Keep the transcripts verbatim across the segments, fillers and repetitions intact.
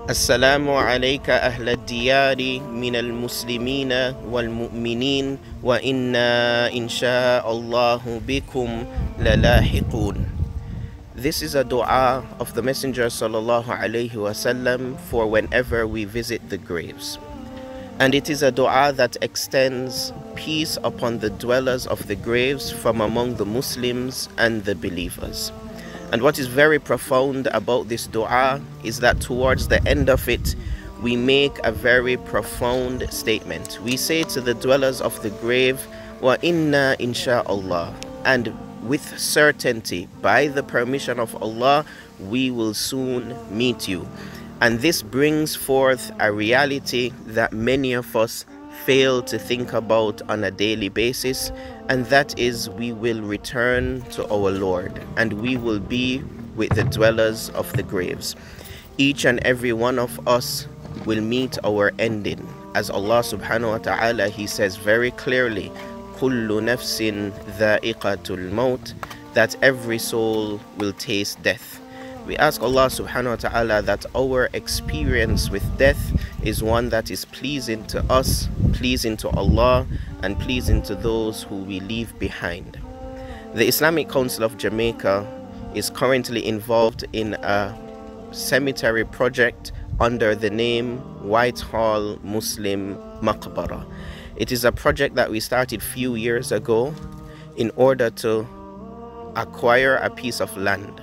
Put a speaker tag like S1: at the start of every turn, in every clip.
S1: السلام عليك أهل الديار من المسلمين والمؤمنين وإنا إن شاء الله بكم للاحقون. This is a dua of the Messenger sallallahu alaihi wasallam for whenever we visit the graves. And it is a dua that extends peace upon the dwellers of the graves from among the Muslims and the believers. And what is very profound about this dua is that towards the end of it, we make a very profound statement. We say to the dwellers of the grave, wa inna insha'Allah, and with certainty, by the permission of Allah, we will soon meet you. And this brings forth a reality that many of us fail to think about on a daily basis, and that is we will return to our Lord and we will be with the dwellers of the graves. Each and every one of us will meet our ending. As Allah subhanahu wa ta'ala, He says very clearly, kullu nafsin dha'iqatul maut, that every soul will taste death. We ask Allah subhanahu wa ta'ala that our experience with death is one that is pleasing to us, pleasing to Allah, and pleasing to those who we leave behind. The Islamic Council of Jamaica is currently involved in a cemetery project under the name Whitehall Muslim Maqbara. It is a project that we started few years ago in order to acquire a piece of land.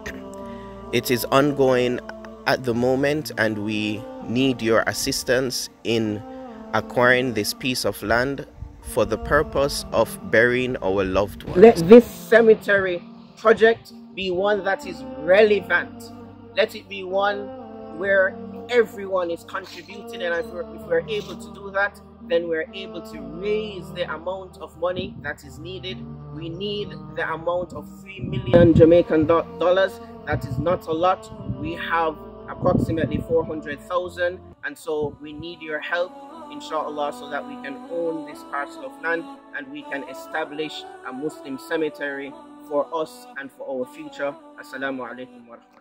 S1: It is ongoing at the moment, and we need your assistance in acquiring this piece of land for the purpose of burying our loved ones. Let this cemetery project be one that is relevant. Let it be one where everyone is contributing, and if we're, if we're able to do that, then we're able to raise the amount of money that is needed. We need the amount of three million Jamaican do dollars. That is not a lot. We have approximately four hundred thousand, and so we need your help, inshallah, so that we can own this parcel of land and we can establish a Muslim cemetery for us and for our future. Assalamu alaikum wa rahmatullahi.